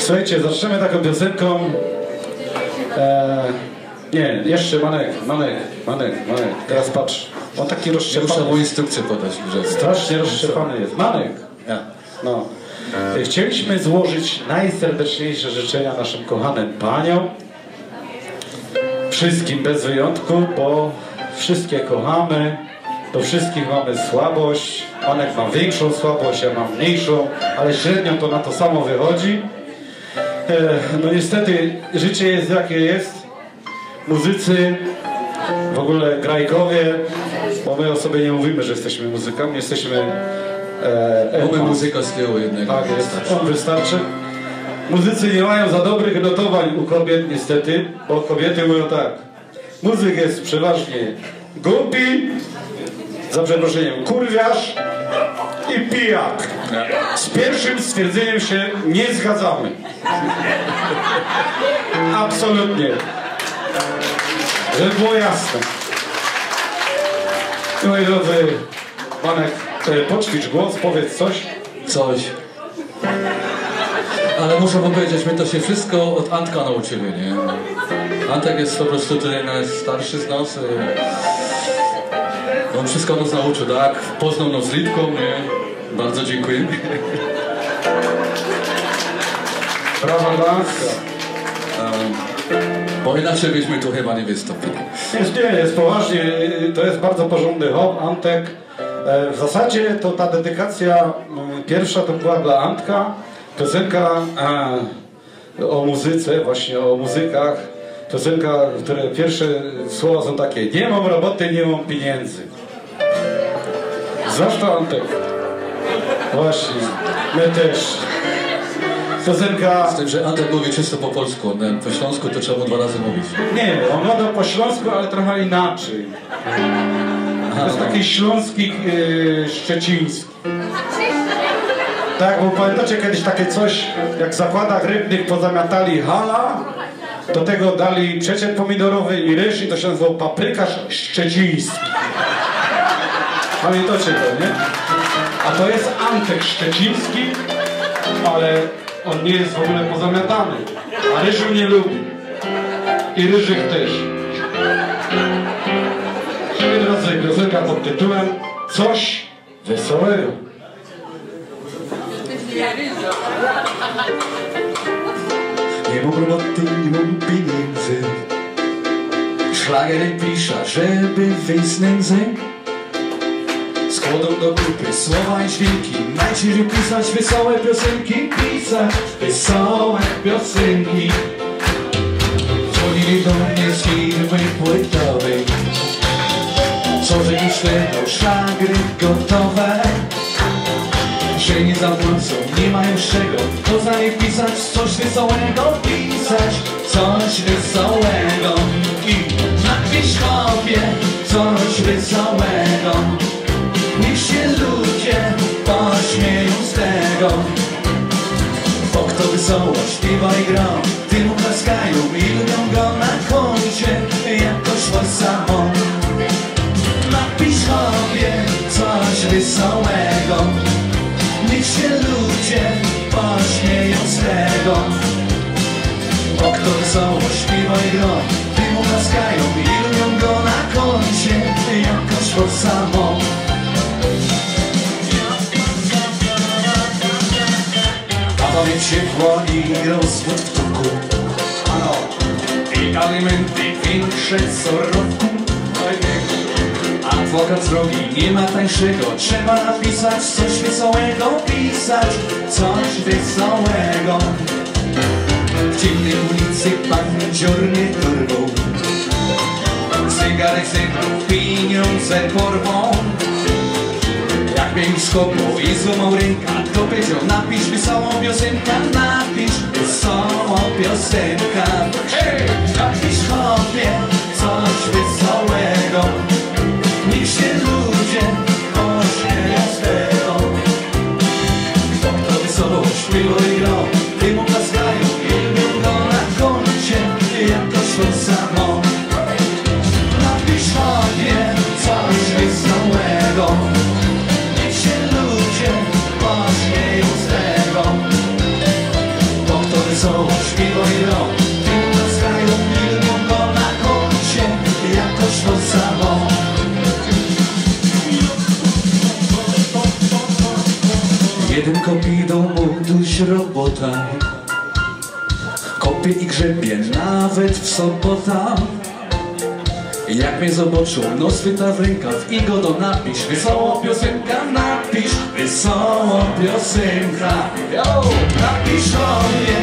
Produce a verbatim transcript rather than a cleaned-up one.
Słuchajcie, zaczniemy taką piosenką. E, nie, jeszcze Manek, Manek, Manek, Manek. Teraz patrz. On taki rozszczepany. Muszę mu instrukcję podać. Że strasznie rozszczepany jest. Manek. Ja. No. Chcieliśmy złożyć najserdeczniejsze życzenia naszym kochanym paniom. Wszystkim bez wyjątku, bo wszystkie kochamy. Do wszystkich mamy słabość. Manek ma większą słabość, ja mam mniejszą, ale średnio to na to samo wychodzi. No niestety życie jest jakie jest. Muzycy, w ogóle grajkowie, bo my o sobie nie mówimy, że jesteśmy muzykami, jesteśmy e, Mamy muzyka z tyłu jednego. Tak jest, on wystarczy. Muzycy nie mają za dobrych notowań u kobiet niestety, bo kobiety mówią tak: muzyk jest przeważnie głupi, za przeproszeniem kurwiarz i pijak. Z pierwszym stwierdzeniem się nie zgadzamy. Absolutnie. Żeby było jasne. Moi drodzy, Manek, poćwicz głos, powiedz coś. Coś. Ale muszę wam powiedzieć, my to się wszystko od Antka nauczyli, nie? Antek jest po prostu tutaj najstarszy z nas. On wszystko nas nauczył, tak? Poznał nas z Litką, nie? Bardzo dziękuję. Brawa dla nas. Um, bo inaczej byśmy tu chyba nie wystąpili. Jest, nie, jest poważnie, to jest bardzo porządny hop, Antek. W zasadzie to ta dedykacja pierwsza to była dla Antka. Piosenka e, o muzyce, właśnie o muzykach. Piosenka, które pierwsze słowa są takie: nie mam roboty, nie mam pieniędzy. Znasz to, Antek? Właśnie, my też. Piosenka... Z tym, że Antek mówi czysto po polsku, po śląsku to trzeba mu dwa razy mówić. Nie, on gada po śląsku, ale trochę inaczej. To jest taki śląski, yy, szczeciński. Tak, bo pamiętacie kiedyś takie coś, jak w zakładach rybnych pozamiatali hala, do tego dali przeciek pomidorowy i ryż i to się nazywało paprykarz szczeciński. Pamiętacie to, nie? A to jest Antek Szczeciński, ale on nie jest w ogóle pozamiatany. A ryżu nie lubi. I ryżyk też. Moi drodzy, piosenka pod tytułem Coś wesołego. Nie mam roboty, nie mam pieniędzy. Szlagery piszę, żeby wyjść z nędzy. Składam do grupy słowa i dźwięki. Najciężej pisać wesołe piosenki. Pisać wesołe piosenki. Dzwonili do mnie z firmy płytowej. Co, że już będą szlagry gotowe. Że nie zapłacą, nie mają z czego. To za nie pisać coś wesołego. Pisać coś wesołego. I napisz chłopie coś wesołego. Niech się ludzie pośmieją z tego. Bo kto wesoło śpiewa i gra, tym uklaskają i lubią go na koncie jakoś to samo. Napisz chłopie coś wesołego. Niech się ludzie pośmieją z tego. Bo kto wesoło śpiewa i gra, tym uklaskają i lubią go na koncie jakoś to samo. A mieć ciepło i rozwód w tuku. Ano, i alimenty większe co roku. Adwokat z drogi nie ma tańszego. Trzeba napisać coś wesołego. Pisać coś wesołego. W ciemnej ulicy pan dziornie torbą. Zegarek zebrał pieniądze porwą. Jak miał skopu i złamał ręka, to powiedział: napisz wesołą piosenkę, napisz wesołą piosenkę. Hej! Napisz chłopie coś wesołego. Niech się ludzie pośmieją z tego. Bo kto wesoło śpiewa i gra, tym oklaskają i lubią go na koncie jakoś to samo. Napisz chłopie coś wesołego. Niech się ludzie pośmieją z tego. Bo kto wesołość, piwo i rom. Tym klaskają, milą go na koncie, jakoś to samo. Jeden kopi do mu tuś robota, kopie i grzebie nawet w sobota. Jak mnie zobaczył, no chwyta w rękaw i go do napisz. Wesoło piosenka, napisz, wesoło piosenka. Yo, napisz o mnie.